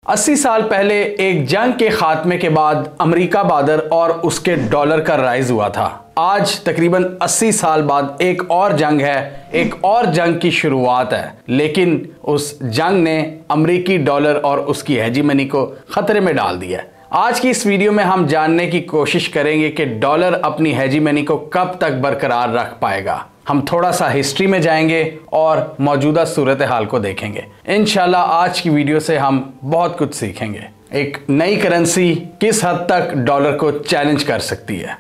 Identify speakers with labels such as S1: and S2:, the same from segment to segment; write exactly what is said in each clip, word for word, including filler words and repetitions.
S1: अस्सी साल पहले एक जंग के खात्मे के बाद अमेरिका बहादुर और उसके डॉलर का राइज हुआ था। आज तकरीबन अस्सी साल बाद एक और जंग है, एक और जंग की शुरुआत है, लेकिन उस जंग ने अमेरिकी डॉलर और उसकी हेजीमनी को खतरे में डाल दिया है। आज की इस वीडियो में हम जानने की कोशिश करेंगे कि डॉलर अपनी हेजीमनी को कब तक बरकरार रख पाएगा। हम थोड़ा सा हिस्ट्री में जाएंगे और मौजूदा सूरत हाल को देखेंगे। इंशाल्लाह आज की वीडियो से हम बहुत कुछ सीखेंगे। एक नई करेंसी किस हद तक डॉलर को चैलेंज कर सकती है।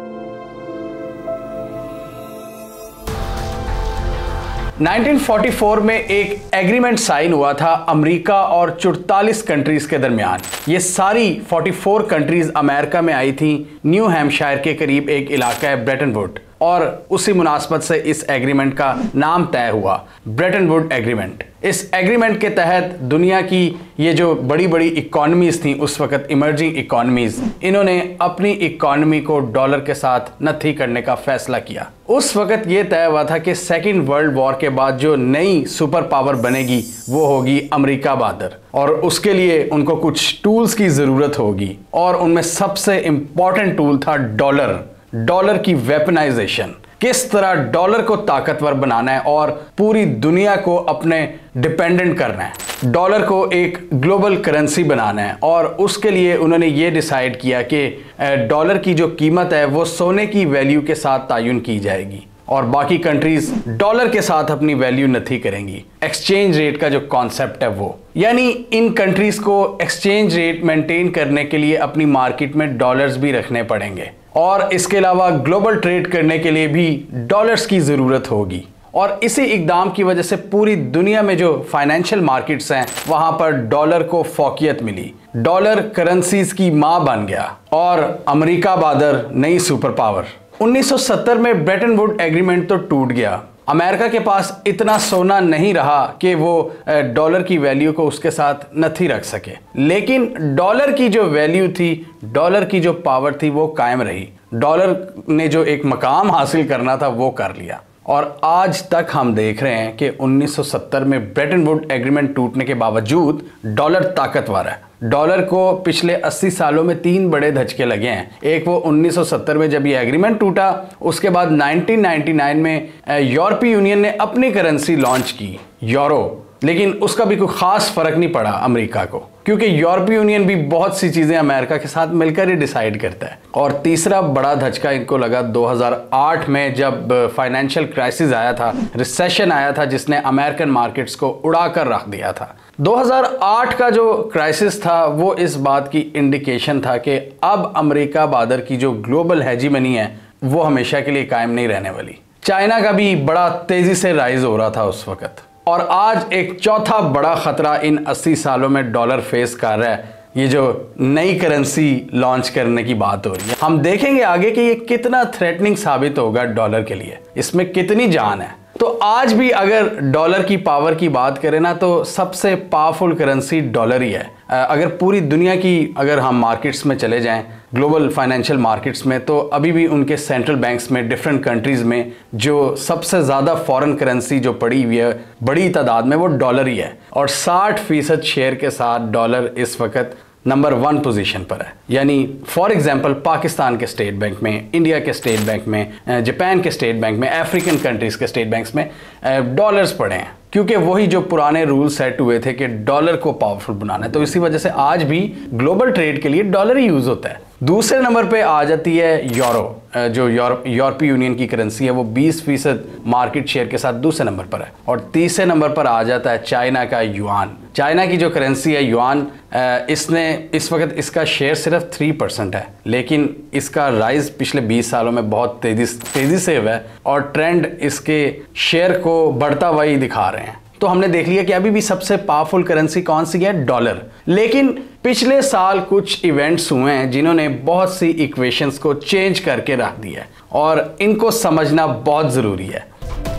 S1: नाइनटीन फोर्टी फोर में एक एग्रीमेंट साइन हुआ था अमेरिका और चौवालीस कंट्रीज के दरमियान। ये सारी चौवालीस कंट्रीज अमेरिका में आई थी। न्यू हैम्पशायर के करीब एक इलाका है ब्रेटन वुड, और उसी मुनासबत से इस एग्रीमेंट का नाम तय हुआ ब्रेटन वुड एग्रीमेंट। इस एग्रीमेंट के तहत दुनिया की ये जो बड़ी बड़ी इकोनॉमीज थी, उस वक्त इमर्जिंग इकोनॉमीज, इन्होंने अपनी इकोनॉमी को डॉलर के साथ नथी करने का फैसला किया। उस वक्त ये तय हुआ था कि सेकेंड वर्ल्ड वॉर के बाद जो नई सुपर पावर बनेगी वो होगी अमेरिका बहादुर, और उसके लिए उनको कुछ टूल्स की जरूरत होगी, और उनमें सबसे इंपॉर्टेंट टूल था डॉलर। डॉलर की वेपनाइजेशन, किस तरह डॉलर को ताकतवर बनाना है और पूरी दुनिया को अपने डिपेंडेंट करना है, डॉलर को एक ग्लोबल करेंसी बनाना है। और उसके लिए उन्होंने ये डिसाइड किया कि डॉलर की जो कीमत है वो सोने की वैल्यू के साथ तायुन की जाएगी, और बाकी कंट्रीज डॉलर के साथ अपनी वैल्यू नथी करेंगी। एक्सचेंज रेट का जो कॉन्सेप्ट है वो, यानी इन कंट्रीज को एक्सचेंज रेट मेंटेन करने के लिए अपनी मार्केट में डॉलर्स भी रखने पड़ेंगे, और इसके अलावा ग्लोबल ट्रेड करने के लिए भी डॉलर्स की ज़रूरत होगी। और इसी इकदाम की वजह से पूरी दुनिया में जो फाइनेंशियल मार्केट्स हैं वहाँ पर डॉलर को फौकियत मिली। डॉलर करेंसीज की माँ बन गया और अमेरिका बहादुर नई सुपर पावर। उन्नीस सौ सत्तर में ब्रेटन वुड एग्रीमेंट तो टूट गया। अमेरिका के पास इतना सोना नहीं रहा कि वो डॉलर की वैल्यू को उसके साथ नथी रख सके, लेकिन डॉलर की जो वैल्यू थी, डॉलर की जो पावर थी वो कायम रही। डॉलर ने जो एक मकाम हासिल करना था वो कर लिया, और आज तक हम देख रहे हैं कि उन्नीस सौ सत्तर में ब्रेटन वुड एग्रीमेंट टूटने के बावजूद डॉलर ताकतवर है। डॉलर को पिछले अस्सी सालों में तीन बड़े धचके लगे हैं। एक वो उन्नीस सौ सत्तर में जब ये एग्रीमेंट टूटा, उसके बाद नाइनटीन नाइंटी नाइन में यूरोपीय यूनियन ने अपनी करेंसी लॉन्च की, यूरो, लेकिन उसका भी कोई खास फर्क नहीं पड़ा अमेरिका को, क्योंकि यूरोपीय यूनियन भी बहुत सी चीजें अमेरिका के साथ मिलकर ही डिसाइड करता है। और तीसरा बड़ा धचका इनको लगा दो हज़ार आठ में, जब फाइनेंशियल क्राइसिस आया था, रिसेशन आया था, जिसने अमेरिकन मार्केट्स को उड़ा कर रख दिया था। दो हज़ार आठ का जो क्राइसिस था वो इस बात की इंडिकेशन था कि अब अमेरिका बहादुर की जो ग्लोबल हेजीमनी है वो हमेशा के लिए कायम नहीं रहने वाली। चाइना का भी बड़ा तेजी से राइज हो रहा था उस वक्त, और आज एक चौथा बड़ा खतरा इन अस्सी सालों में डॉलर फेस कर रहा है। ये जो नई करेंसी लॉन्च करने की बात हो रही है, हम देखेंगे आगे कि ये कितना थ्रेटनिंग साबित होगा डॉलर के लिए, इसमें कितनी जान है। तो आज भी अगर डॉलर की पावर की बात करें ना, तो सबसे पावरफुल करेंसी डॉलर ही है। अगर पूरी दुनिया की अगर हम मार्केट्स में चले जाएं, ग्लोबल फाइनेंशियल मार्केट्स में, तो अभी भी उनके सेंट्रल बैंक्स में डिफरेंट कंट्रीज में जो सबसे ज़्यादा फॉरेन करेंसी जो पड़ी हुई है बड़ी तादाद में, वो डॉलर ही है। और साठ फीसद शेयर के साथ डॉलर इस वक्त नंबर वन पोजीशन पर है। यानी फॉर एग्जांपल पाकिस्तान के स्टेट बैंक में, इंडिया के स्टेट बैंक में, जापान के स्टेट बैंक में, अफ्रीकन कंट्रीज़ के स्टेट बैंक्स में डॉलर्स पड़े हैं, क्योंकि वही जो पुराने रूल सेट हुए थे कि डॉलर को पावरफुल बनाना है। तो इसी वजह से आज भी ग्लोबल ट्रेड के लिए डॉलर ही यूज़ होता है। दूसरे नंबर पे आ जाती है यूरो, जो यूरोपीय यूनियन की करेंसी है, वो बीस फीसद मार्केट शेयर के साथ दूसरे नंबर पर है। और तीसरे नंबर पर आ जाता है चाइना का युआन। चाइना की जो करेंसी है युआन, इसने इस वक्त इसका शेयर सिर्फ थ्री परसेंट है, लेकिन इसका राइज पिछले बीस सालों में बहुत तेजी तेजी से हुआ है, और ट्रेंड इसके शेयर को बढ़ता हुआ ही दिखा रहे हैं। तो हमने देख लिया कि अभी भी सबसे पावरफुल करेंसी कौन सी है, डॉलर। लेकिन पिछले साल कुछ इवेंट्स हुए हैं जिन्होंने बहुत सी इक्वेशंस को चेंज करके रख दिया है, और इनको समझना बहुत जरूरी है।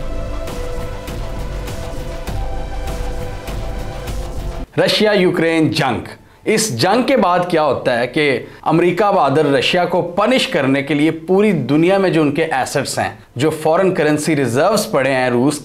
S1: रशिया यूक्रेन जंग, इस जंग के बाद क्या होता है कि अमेरिका बहादुर रशिया को पनिश करने के लिए पूरी दुनिया में जो उनके एसेट्स हैं, जो फॉरेन करेंसी रिजर्व्स पड़े हैं रूस के,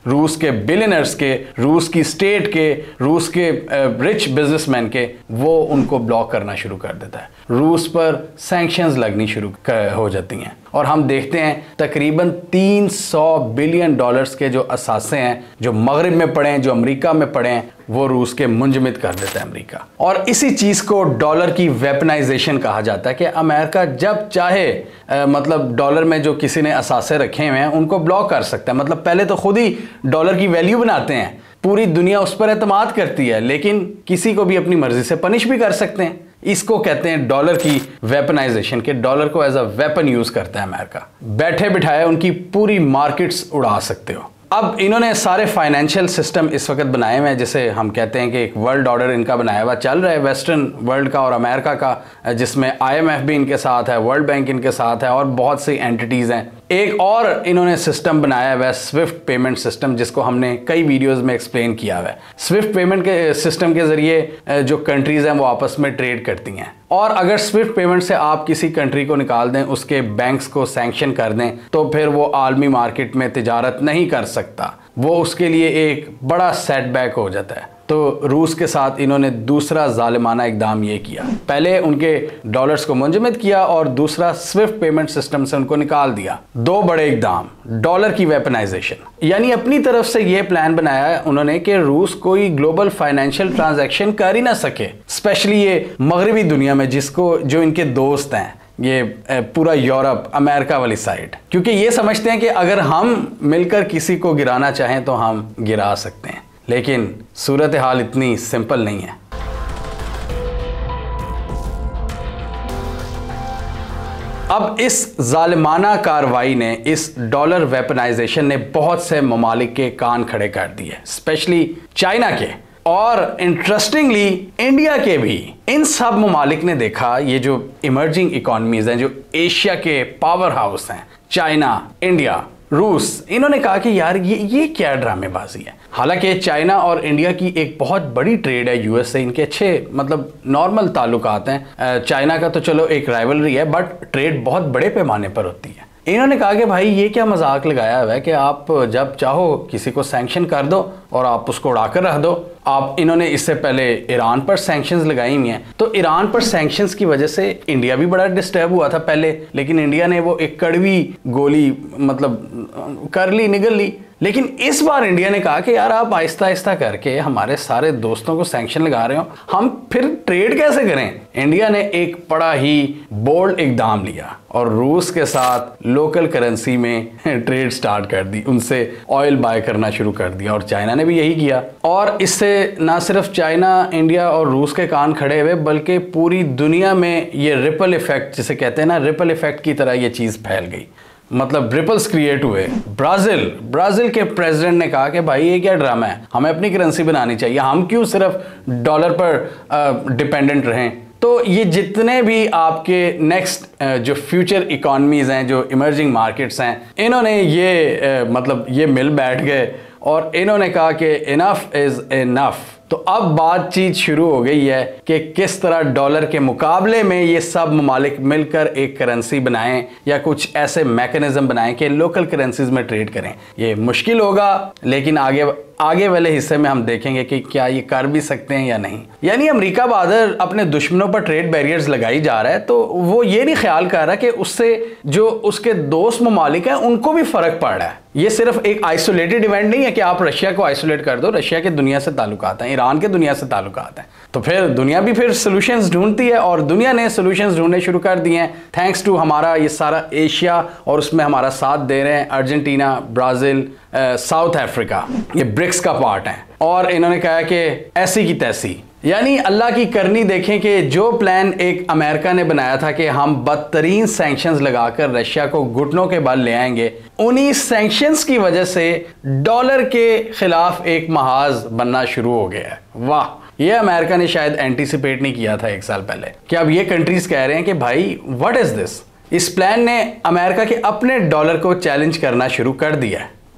S1: रूस के बिलियनर्स के, रूस की स्टेट के, रूस के रिच बिजनेसमैन के, वो उनको ब्लॉक करना शुरू कर देता है। रूस पर सैंक्शंस लगनी शुरू हो जाती हैं और हम देखते हैं तकरीबन तीन सौ बिलियन डॉलर्स के जो असासे हैं जो मगरिब में पड़े हैं, जो अमेरिका में पड़े हैं, वो रूस के मुंजमद कर देता है अमेरिका। और इसी चीज़ को डॉलर की वेपनाइजेशन कहा जाता है कि अमेरिका जब चाहे आ, मतलब डॉलर में जो किसी ने असासे रखे हुए हैं उनको ब्लॉक कर सकता है। मतलब पहले तो खुद ही डॉलर की वैल्यू बनाते हैं, पूरी दुनिया उस पर एतमाद करती है, लेकिन किसी को भी अपनी मर्जी से पनिश भी कर सकते हैं। इसको कहते हैं डॉलर की वेपनाइजेशन, के डॉलर को एज अ वेपन यूज करता है अमेरिका। बैठे बिठाए उनकी पूरी मार्केट्स उड़ा सकते हो। अब इन्होंने सारे फाइनेंशियल सिस्टम इस वक्त बनाए हुए हैं, जिसे हम कहते हैं कि एक वर्ल्ड ऑर्डर इनका बनाया हुआ चल रहा है वेस्टर्न वर्ल्ड का और अमेरिका का, जिसमें आईएमएफ भी इनके साथ है, वर्ल्ड बैंक इनके साथ है और बहुत सी एंटिटीज़ हैं। एक और इन्होंने सिस्टम बनाया हुआ है स्विफ्ट पेमेंट सिस्टम, जिसको हमने कई वीडियोस में एक्सप्लेन किया हुआ है। स्विफ्ट पेमेंट के सिस्टम के ज़रिए जो कंट्रीज़ हैं वो आपस में ट्रेड करती हैं, और अगर स्विफ्ट पेमेंट से आप किसी कंट्री को निकाल दें, उसके बैंक्स को सैंक्शन कर दें, तो फिर वो आलमी मार्केट में तिजारत नहीं कर सकता। वो उसके लिए एक बड़ा सेटबैक हो जाता है। तो रूस के साथ इन्होंने दूसरा जालिमाना इकदाम ये किया, पहले उनके डॉलर्स को मुंजमद किया और दूसरा स्विफ्ट पेमेंट सिस्टम से उनको निकाल दिया। दो बड़े इकदाम, डॉलर की वेपनाइजेशन, यानी अपनी तरफ से ये प्लान बनाया उन्होंने कि रूस कोई ग्लोबल फाइनेंशियल ट्रांजैक्शन कर ही ना सके, स्पेशली ये मगरबी दुनिया में जिसको जो इनके दोस्त हैं, ये पूरा यूरोप, अमेरिका वाली साइड, क्योंकि ये समझते हैं कि अगर हम मिलकर किसी को गिराना चाहें तो हम गिरा सकते हैं। लेकिन सूरत हाल इतनी सिंपल नहीं है। अब इस जालिमाना कार्रवाई ने, इस डॉलर वेपनाइजेशन ने बहुत से ममालिक के कान खड़े कर दिए, स्पेशली चाइना के और इंटरेस्टिंगली इंडिया के भी। इन सब ममालिक ने देखा ये जो इमर्जिंग इकोनॉमीज हैं, जो एशिया के पावर हाउस हैं, चाइना, इंडिया, रूस, इन्होंने कहा कि यार ये ये क्या ड्रामेबाजी है। हालांकि चाइना और इंडिया की एक बहुत बड़ी ट्रेड है यूएस से, इनके अच्छे मतलब नॉर्मल ताल्लुकात हैं। चाइना का तो चलो एक राइवलरी है, बट ट्रेड बहुत बड़े पैमाने पर होती है। इन्होंने कहा कि भाई ये क्या मजाक लगाया हुआ है कि आप जब चाहो किसी को सैंक्शन कर दो और आप उसको उड़ाकर रख दो। आप इन्होंने इससे पहले ईरान पर सैंक्शंस लगाई हुई हैं, तो ईरान पर सैंक्शंस की वजह से इंडिया भी बड़ा डिस्टर्ब हुआ था पहले, लेकिन इंडिया ने वो एक कड़वी गोली मतलब कर ली, निगल ली। लेकिन इस बार इंडिया ने कहा कि यार आप आहिस्ता आहिस्ता करके हमारे सारे दोस्तों को सैंक्शन लगा रहे हो, हम फिर ट्रेड कैसे करें। इंडिया ने एक बड़ा ही बोल्ड इकदाम लिया और रूस के साथ लोकल करेंसी में ट्रेड स्टार्ट कर दी, उनसे ऑयल बाय करना शुरू कर दिया, और चाइना ने भी यही किया। और इससे ना सिर्फ चाइना, इंडिया और रूस के कान खड़े हुए, बल्कि पूरी दुनिया में ये रिपल इफेक्ट जिसे कहते हैं ना, रिपल इफेक्ट की तरह ये चीज़ फैल गई, मतलब रिपल्स क्रिएट हुए। ब्राजील ब्राजील के प्रेसिडेंट ने कहा कि भाई ये क्या ड्रामा है, हमें अपनी करेंसी बनानी चाहिए, हम क्यों सिर्फ डॉलर पर डिपेंडेंट रहें। तो ये जितने भी आपके नेक्स्ट जो फ्यूचर इकोनॉमीज हैं, जो इमर्जिंग मार्केट्स हैं, इन्होंने ये मतलब ये मिल बैठ गए और इन्होंने कहा कि इनफ इज इनफ। तो अब बातचीत शुरू हो गई है कि किस तरह डॉलर के मुकाबले में ये सब ममालिक मिलकर एक करेंसी बनाएं या कुछ ऐसे मैकेनिज्म बनाएं कि लोकल करेंसीज में ट्रेड करें। ये मुश्किल होगा, लेकिन आगे आगे वाले हिस्से में हम देखेंगे कि क्या ये कर भी सकते हैं या नहीं। यानी अमेरिका बहादुर अपने दुश्मनों पर ट्रेड बैरियर्स लगाई जा रहा है, तो वो ये नहीं ख्याल कर रहा कि उससे जो उसके दोस्त ममालिक हैं उनको भी फर्क पड़ रहा है। ये सिर्फ एक आइसोलेटेड इवेंट नहीं है कि आप रशिया को आइसोलेट कर दो, रशिया के दुनिया से ताल्लुकात हैं, ईरान के दुनिया से ताल्लुकात हैं, तो फिर दुनिया भी फिर सोल्यूशंस ढूंढती है और दुनिया ने सोल्यूशंस ढूंढने शुरू कर दिए हैं थैंक्स टू हमारा ये सारा एशिया, और उसमें हमारा साथ दे रहे हैं अर्जेंटीना, ब्राज़ील, साउथ अफ्रीका, ये ब्रिक्स का पार्ट है। और इन्होंने कहा कि ऐसी की तैसी, यानी अल्लाह की करनी देखें कि जो प्लान एक अमेरिका ने बनाया था कि हम बदतरीन सैंक्शंस लगाकर रशिया को घुटनों के बल ले आएंगे, उन्हीं सैंक्शंस की वजह से डॉलर के खिलाफ एक महाज बनना शुरू हो गया है। वाह, ये अमेरिका ने शायद एंटीसिपेट नहीं किया था एक साल पहले कि अब ये कंट्रीज कह रहे हैं कि भाई व्हाट इज दिस। इस प्लान ने अमेरिका के अपने डॉलर को चैलेंज करना शुरू कर दिया है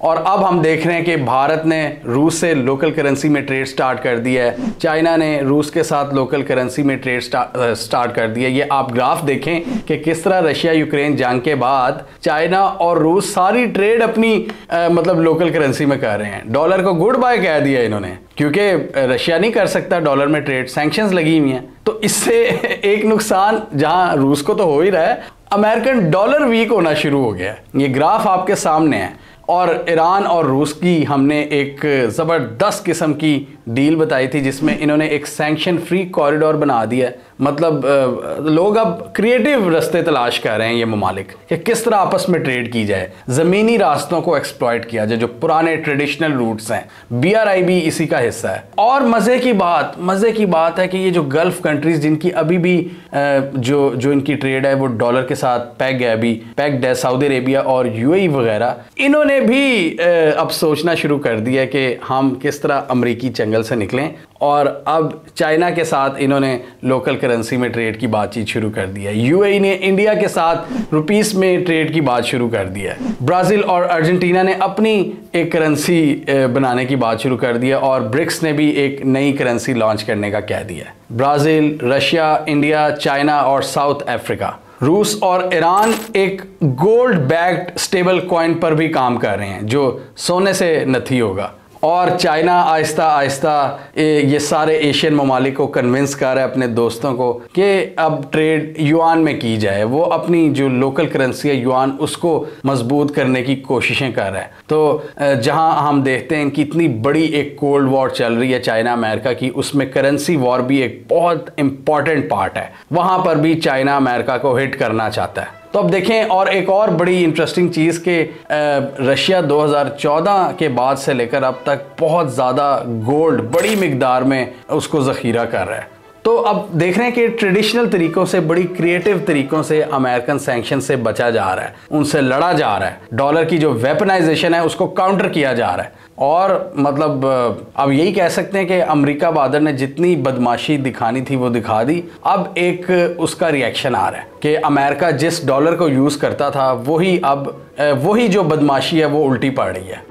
S1: और अब हम देख रहे हैं कि भारत ने रूस से लोकल करेंसी में ट्रेड स्टार्ट कर दिया है, चाइना ने रूस के साथ लोकल करेंसी में ट्रेड स्टार्ट कर दिया। ये आप ग्राफ देखें कि किस तरह रशिया यूक्रेन जंग के बाद चाइना और रूस सारी ट्रेड अपनी आ, मतलब लोकल करेंसी में कर रहे हैं। डॉलर को गुड बाय कह दिया इन्होंने, क्योंकि रशिया नहीं कर सकता डॉलर में ट्रेड, सैंक्शंस लगी हुई हैं। तो इससे एक नुकसान जहां रूस को तो हो ही रहा है, अमेरिकन डॉलर वीक होना शुरू हो गया। ये ग्राफ आपके सामने है और ईरान और रूस की हमने एक ज़बरदस्त किस्म की डील बताई थी जिसमें इन्होंने एक सैंक्शन फ्री कॉरिडोर बना दिया। मतलब लोग अब क्रिएटिव रास्ते तलाश कर रहे हैं ये ममालिक कि किस तरह आपस में ट्रेड की जाए, ज़मीनी रास्तों को एक्सप्लॉइट किया जाए जो पुराने ट्रेडिशनल रूट्स हैं। बी आर आई भी इसी का हिस्सा है। और मज़े की बात मज़े की बात है कि ये जो गल्फ़ कंट्रीज़ जिनकी अभी भी जो जो इनकी ट्रेड है वो डॉलर के साथ पैग है, अभी पैग्ड है, सऊदी अरेबिया और यू ए ई वगैरह, इन्होंने भी अब सोचना शुरू कर दिया कि हम किस तरह अमरीकी चंगल से निकलें। और अब चाइना के साथ इन्होंने लोकल करेंसी में ट्रेड की बातचीत शुरू कर दी है। यू ए ई ने इंडिया के साथ रुपीस में ट्रेड की बात शुरू कर दी है। ब्राज़ील और अर्जेंटीना ने अपनी एक करेंसी बनाने की बात शुरू कर दी है और ब्रिक्स ने भी एक नई करेंसी लॉन्च करने का कह दिया है। ब्राज़ील, रशिया, इंडिया, चाइना और साउथ अफ्रीका, रूस और ईरान एक गोल्ड बैक्ड स्टेबल कॉइन पर भी काम कर रहे हैं जो सोने से नथी होगा। और चाइना आहिस्ता आहिस्ता ये सारे एशियन ममालिक को कन्विंस कर रहा है अपने दोस्तों को कि अब ट्रेड युआन में की जाए। वो अपनी जो लोकल करेंसी है युआन, उसको मजबूत करने की कोशिशें कर रहा है। तो जहां हम देखते हैं कि इतनी बड़ी एक कोल्ड वॉर चल रही है चाइना अमेरिका की, उसमें करेंसी वॉर भी एक बहुत इंपॉर्टेंट पार्ट है। वहां पर भी चाइना अमेरिका को हिट करना चाहता है। तो अब देखें, और एक और बड़ी इंटरेस्टिंग चीज़ कि रशिया दो हज़ार चौदह के बाद से लेकर अब तक बहुत ज़्यादा गोल्ड बड़ी मिकदार में उसको ज़ख़ीरा कर रहा है। तो अब देख रहे हैं कि ट्रेडिशनल तरीक़ों से, बड़ी क्रिएटिव तरीक़ों से अमेरिकन सैंक्शन से बचा जा रहा है, उनसे लड़ा जा रहा है। डॉलर की जो वेपनाइजेशन है उसको काउंटर किया जा रहा है। और मतलब अब यही कह सकते हैं कि अमेरिका बहादुर ने जितनी बदमाशी दिखानी थी वो दिखा दी। अब एक उसका रिएक्शन आ रहा है कि अमेरिका जिस डॉलर को यूज़ करता था वही अब वही जो बदमाशी है वो उल्टी पड़ रही है।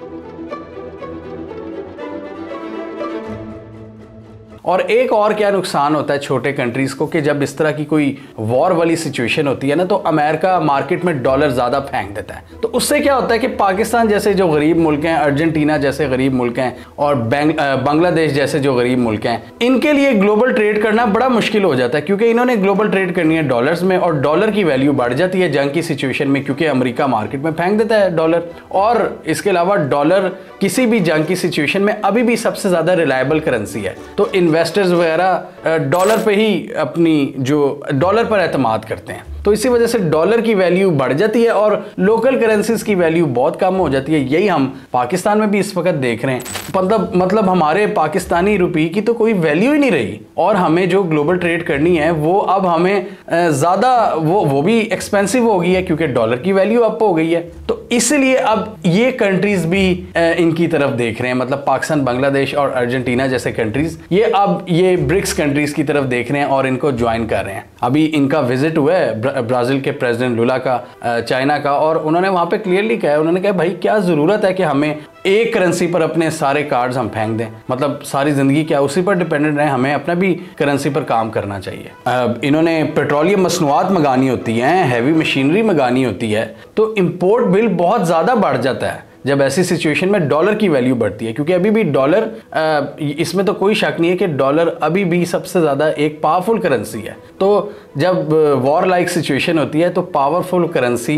S1: और एक और क्या नुकसान होता है छोटे कंट्रीज़ को कि जब इस तरह की कोई वॉर वाली सिचुएशन होती है ना, तो अमेरिका मार्केट में डॉलर ज़्यादा फेंक देता है। तो उससे क्या होता है कि पाकिस्तान जैसे जो गरीब मुल्क हैं, अर्जेंटीना जैसे गरीब मुल्क हैं और बांग्लादेश जैसे जो गरीब मुल्क हैं, इनके लिए ग्लोबल ट्रेड करना बड़ा मुश्किल हो जाता है, क्योंकि इन्होंने ग्लोबल ट्रेड करनी है डॉलर्स में और डॉलर की वैल्यू बढ़ जाती है जंग की सिचुएशन में, क्योंकि अमेरिका मार्केट में फेंक देता है डॉलर। और इसके अलावा डॉलर किसी भी जंग की सिचुएशन में अभी भी सबसे ज़्यादा रिलायबल करेंसी है। तो इन्वेस्टर्स वगैरह डॉलर पे ही अपनी जो डॉलर पर एतमाद करते हैं। तो इसी वजह से डॉलर की वैल्यू बढ़ जाती है और लोकल करेंसीज की वैल्यू बहुत कम हो जाती है। यही हम पाकिस्तान में भी इस वक्त देख रहे हैं। मतलब मतलब हमारे पाकिस्तानी रुपये की तो कोई वैल्यू ही नहीं रही और हमें जो ग्लोबल ट्रेड करनी है वो अब हमें ज़्यादा वो वो भी एक्सपेंसिव हो गई है क्योंकि डॉलर की वैल्यू अप हो गई है। तो इसलिए अब ये कंट्रीज़ भी इनकी तरफ देख रहे हैं, मतलब पाकिस्तान, बांग्लादेश और अर्जेंटीना जैसे कंट्रीज़, ये अब ये ब्रिक्स कंट्रीज़ की तरफ देख रहे हैं और इनको ज्वाइन कर रहे हैं। अभी इनका विजिट हुआ है ब्राज़ील के प्रेसिडेंट लुला का, चाइना का, और उन्होंने वहाँ पे क्लियरली कहा, उन्होंने कहा भाई क्या ज़रूरत है कि हमें एक करेंसी पर अपने सारे कार्ड्स हम फेंक दें, मतलब सारी ज़िंदगी क्या उसी पर डिपेंडेंट रहे, हमें अपना भी करेंसी पर काम करना चाहिए। अब इन्होंने पेट्रोलियम मसनूआत मंगानी होती हैं, हैवी मशीनरी मंगानी होती है, तो इम्पोर्ट बिल बहुत ज़्यादा बढ़ जाता है जब ऐसी सिचुएशन में डॉलर की वैल्यू बढ़ती है, क्योंकि अभी भी डॉलर, इसमें तो कोई शक नहीं है कि डॉलर अभी भी सबसे ज़्यादा एक पावरफुल करेंसी है। तो जब वॉर लाइक सिचुएशन होती है तो पावरफुल करेंसी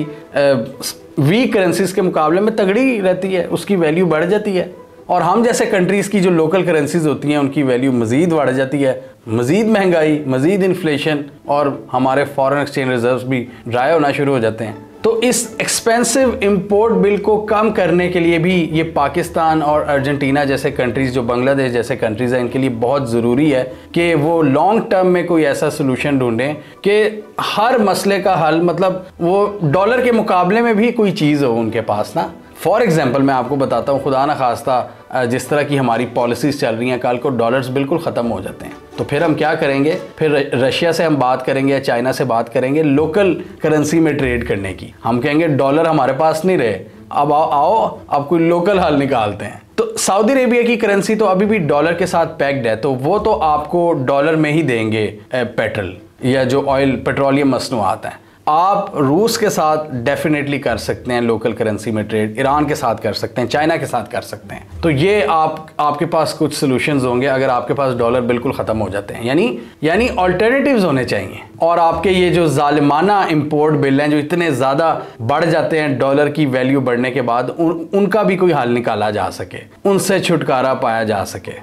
S1: वीक करेंसीज के मुकाबले में तगड़ी रहती है, उसकी वैल्यू बढ़ जाती है। और हम जैसे कंट्रीज़ की जो लोकल करेंसीज होती हैं उनकी वैल्यू मज़ीद बढ़ जाती है, मज़ीद महंगाई, मज़ीद इन्फ्लेशन, और हमारे फॉरेन एक्सचेंज रिजर्व्स भी ड्राई होना शुरू हो जाते हैं। तो इस एक्सपेंसिव इंपोर्ट बिल को कम करने के लिए भी ये पाकिस्तान और अर्जेंटीना जैसे कंट्रीज़, जो बांग्लादेश जैसे कंट्रीज़ हैं, इनके लिए बहुत ज़रूरी है कि वो लॉन्ग टर्म में कोई ऐसा सोल्यूशन ढूंढें कि हर मसले का हल, मतलब वो डॉलर के मुकाबले में भी कोई चीज़ हो उनके पास ना। फॉर एग्जांपल मैं आपको बताता हूँ, खुदा न खास्ता जिस तरह की हमारी पॉलिसीज़ चल रही हैं, कल को डॉलर्स बिल्कुल ख़त्म हो जाते हैं, तो फिर हम क्या करेंगे? फिर रशिया से हम बात करेंगे या चाइना से बात करेंगे लोकल करेंसी में ट्रेड करने की। हम कहेंगे डॉलर हमारे पास नहीं रहे, अब आओ आओ अब कोई लोकल हल निकालते हैं। तो सऊदी अरेबिया की करेंसी तो अभी भी डॉलर के साथ पैक्ड है, तो वो तो आपको डॉलर में ही देंगे पेट्रोल या जो ऑयल पेट्रोलियम मसनूआत हैं। आप रूस के साथ डेफिनेटली कर सकते हैं लोकल करेंसी में ट्रेड, ईरान के साथ कर सकते हैं, चाइना के साथ कर सकते हैं। तो ये आप आपके पास कुछ सॉल्यूशंस होंगे अगर आपके पास डॉलर बिल्कुल ख़त्म हो जाते हैं, यानी यानी ऑल्टरनेटिव्स होने चाहिए। और आपके ये जो जालिमाना इंपोर्ट बिल हैं जो इतने ज़्यादा बढ़ जाते हैं डॉलर की वैल्यू बढ़ने के बाद, उन, उनका भी कोई हल निकाला जा सके, उनसे छुटकारा पाया जा सके।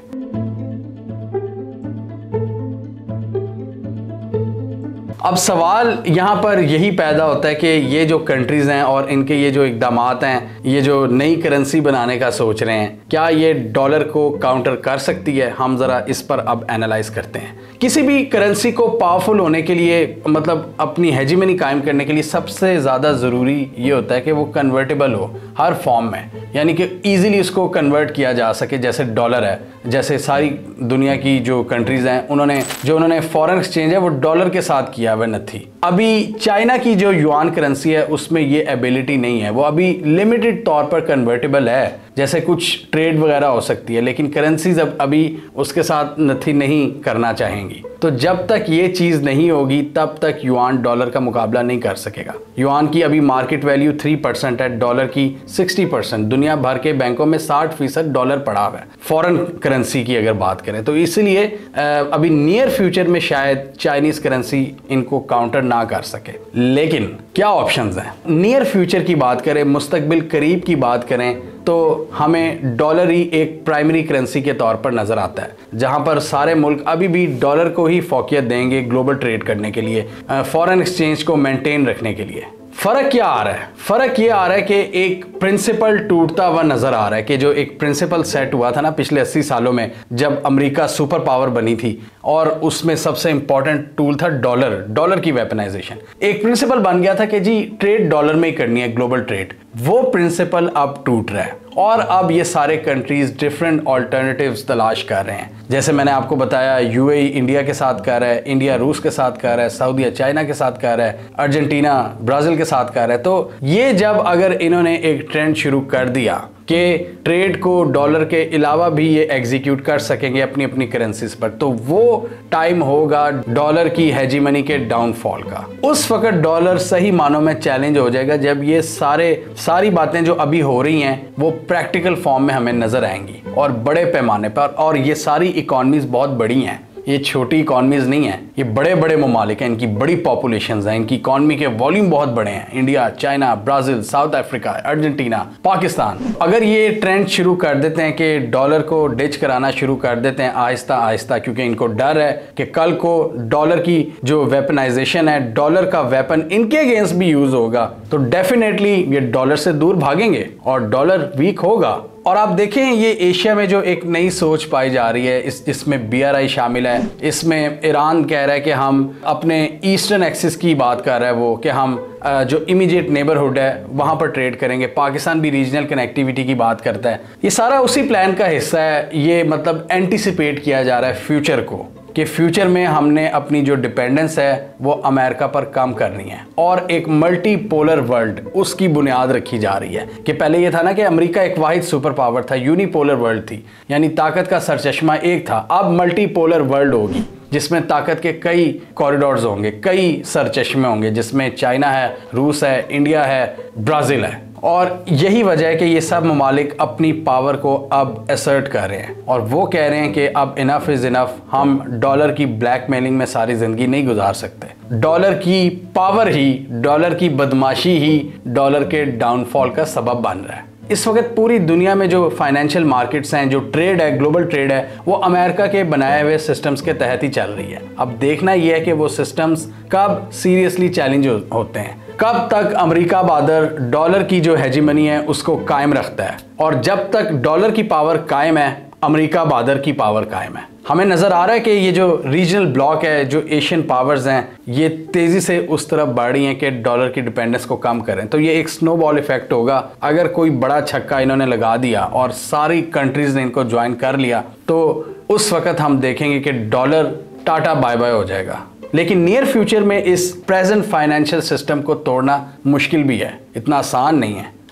S1: अब सवाल यहाँ पर यही पैदा होता है कि ये जो कंट्रीज़ हैं और इनके ये जो इक़दामात हैं, ये जो नई करेंसी बनाने का सोच रहे हैं, क्या ये डॉलर को काउंटर कर सकती है? हम ज़रा इस पर अब एनालाइज करते हैं। किसी भी करेंसी को पावरफुल होने के लिए, मतलब अपनी हेजिमनी कायम करने के लिए सबसे ज़्यादा ज़रूरी ये होता है कि वो कन्वर्टेबल हो हर फॉर्म में, यानी कि ईज़िली उसको कन्वर्ट किया जा सके। जैसे डॉलर है, जैसे सारी दुनिया की जो कंट्रीज़ हैं उन्होंने जो उन्होंने फॉरेन एक्सचेंज है वो डॉलर के साथ किया हुआ थी। अभी चाइना की जो युआन करेंसी है उसमें ये एबिलिटी नहीं है, वो अभी लिमिटेड तौर पर कन्वर्टेबल है, जैसे कुछ ट्रेड वगैरह हो सकती है, लेकिन करेंसीज अब अभी उसके साथ नथी नहीं करना चाहेंगी। तो जब तक ये चीज़ नहीं होगी तब तक युआन डॉलर का मुकाबला नहीं कर सकेगा। युआन की अभी मार्केट वैल्यू थ्री परसेंट है, डॉलर की सिक्सटी परसेंट। दुनिया भर के बैंकों में साठ फीसद डॉलर पड़ा हुआ है फॉरेन करेंसी की अगर बात करें तो। इसलिए अभी नियर फ्यूचर में शायद चाइनीज करेंसी इनको काउंटर ना कर सके। लेकिन क्या ऑप्शंस हैं? नियर फ्यूचर की बात करें, मुस्तकबिल करीब की बात करें तो हमें डॉलर ही एक प्राइमरी करेंसी के तौर पर नजर आता है, जहां पर सारे मुल्क अभी भी डॉलर को ही फौकियत देंगे ग्लोबल ट्रेड करने के लिए, फॉरेन एक्सचेंज को मेंटेन रखने के लिए। फर्क क्या आ रहा है? फर्क ये आ रहा है कि एक प्रिंसिपल टूटता हुआ नजर आ रहा है कि जो एक प्रिंसिपल सेट हुआ था ना पिछले अस्सी सालों में जब अमेरिका सुपर पावर बनी थी, और उसमें सबसे इंपॉर्टेंट टूल था डॉलर, डॉलर की वेपनाइजेशन। एक प्रिंसिपल बन गया था कि जी ट्रेड डॉलर में ही करनी है, ग्लोबल ट्रेड। वो प्रिंसिपल अब टूट रहा है और अब ये सारे कंट्रीज डिफरेंट ऑल्टरनेटिव्स तलाश कर रहे हैं। जैसे मैंने आपको बताया, यूएई इंडिया के साथ कर रहा है, इंडिया रूस के साथ कर रहा है, सऊदी चाइना के साथ कर रहा है, अर्जेंटीना ब्राजील के साथ कर रहा है। तो ये जब अगर इन्होंने एक ट्रेंड शुरू कर दिया कि ट्रेड को डॉलर के अलावा भी ये एग्जीक्यूट कर सकेंगे अपनी अपनी करेंसीज पर, तो वो टाइम होगा डॉलर की हेजीमनी के डाउनफॉल का। उस वक्त डॉलर सही मानों में चैलेंज हो जाएगा जब ये सारे सारी बातें जो अभी हो रही हैं वो प्रैक्टिकल फॉर्म में हमें नजर आएंगी और बड़े पैमाने पर। और ये सारी इकॉनमीज बहुत बड़ी हैं, ये छोटी इकॉनमीज नहीं है, ये बड़े बड़े ममालिक हैं, इनकी बड़ी पॉपुलेशंस हैं, इनकी इकॉनमी के वॉल्यूम बहुत बड़े हैं। India, China, Brazil, South Africa, Argentina, Pakistan. अगर ये ट्रेंड शुरू कर देते हैं कि डॉलर को डिच कराना शुरू कर देते हैं आहिस्ता आहिस्ता, क्योंकि इनको डर है कि कल को डॉलर की जो वेपनाइजेशन है, डॉलर का वेपन इनके अगेंस्ट भी यूज होगा, तो डेफिनेटली ये डॉलर से दूर भागेंगे और डॉलर वीक होगा। और आप देखें ये एशिया में जो एक नई सोच पाई जा रही है, इस इसमें बी आर आई शामिल है। इसमें ईरान कह रहा है कि हम अपने ईस्टर्न एक्सिस की बात कर रहा है वो, कि हम जो इमीडिएट नेबरहुड है वहाँ पर ट्रेड करेंगे। पाकिस्तान भी रीजनल कनेक्टिविटी की बात करता है। ये सारा उसी प्लान का हिस्सा है। ये मतलब एंटिसिपेट किया जा रहा है फ्यूचर को, कि फ्यूचर में हमने अपनी जो डिपेंडेंस है वो अमेरिका पर कम करनी है और एक मल्टी पोलर वर्ल्ड उसकी बुनियाद रखी जा रही है। कि पहले ये था ना कि अमेरिका एक वाहिद सुपर पावर था, यूनिपोलर वर्ल्ड थी, यानी ताकत का सरचश्मा एक था। अब मल्टी पोलर वर्ल्ड होगी जिसमें ताकत के कई कॉरिडोर्स होंगे, कई सरचश्मे होंगे, जिसमें चाइना है, रूस है, इंडिया है, ब्राज़ील है। और यही वजह है कि ये सब ममालिक अपनी पावर को अब असर्ट कर रहे हैं और वो कह रहे हैं कि अब इनफ इज़ इनफ, हम डॉलर की ब्लैकमेलिंग में सारी ज़िंदगी नहीं गुजार सकते। डॉलर की पावर ही, डॉलर की बदमाशी ही डॉलर के डाउनफॉल का सबब बन रहा है। इस वक्त पूरी दुनिया में जो फाइनेंशियल मार्केट्स हैं, जो ट्रेड है, ग्लोबल ट्रेड है, वो अमेरिका के बनाए हुए सिस्टम्स के तहत ही चल रही है। अब देखना यह है कि वो सिस्टम्स कब सीरियसली चैलेंज होते हैं, कब तक अमेरिका बहादुर डॉलर की जो हेजिमनी है उसको कायम रखता है। और जब तक डॉलर की पावर कायम है, अमेरिका बहादुर की पावर कायम है। हमें नज़र आ रहा है कि ये जो रीजनल ब्लॉक है, जो एशियन पावर्स हैं, ये तेज़ी से उस तरफ बढ़ रही हैं कि डॉलर की डिपेंडेंस को कम करें। तो ये एक स्नोबॉल इफेक्ट होगा। अगर कोई बड़ा छक्का इन्होंने लगा दिया और सारी कंट्रीज़ ने इनको ज्वाइन कर लिया, तो उस वक्त हम देखेंगे कि डॉलर टाटा बाय बाय हो जाएगा। लेकिन नियर फ्यूचर में इस प्रेजेंट फाइनेंशियल सिस्टम को तोड़ना मुश्किल भी है, इतना आसान नहीं है।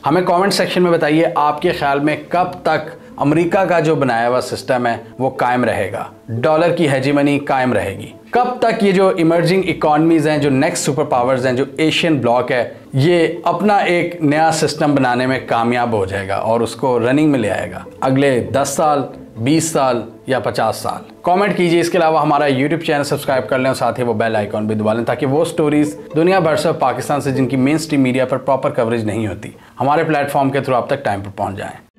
S1: हमें कमेंट सेक्शन में बताइए आपके ख्याल में कब तक अमेरिका का जो बनाया हुआ सिस्टम है वो कायम रहेगा, डॉलर की हेजीमनी कायम रहेगी। कब तक ये जो इमर्जिंग इकोनॉमीज हैं, जो नेक्स्ट सुपर पावर्स हैं, जो एशियन ब्लॉक है, ये अपना एक नया सिस्टम बनाने में कामयाब हो जाएगा और उसको रनिंग में ले आएगा। अगले दस साल, बीस साल या पचास साल? कमेंट कीजिए। इसके अलावा हमारा यूट्यूब चैनल सब्सक्राइब कर लें और साथ ही वो बेल आइकॉन भी दबा लें ताकि वो स्टोरीज दुनिया भर से, पाकिस्तान से, जिनकी मेन स्ट्रीम मीडिया पर प्रॉपर कवरेज नहीं होती, हमारे प्लेटफॉर्म के थ्रू आप तक टाइम पर पहुंच जाएं।